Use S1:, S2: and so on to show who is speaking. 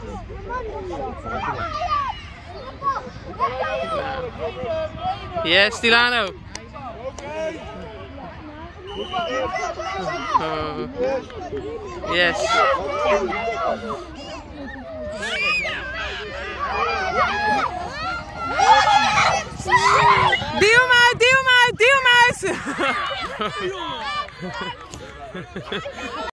S1: Yes, Tilano. Yes. Duw hem uit, duw hem uit, duw hem uit!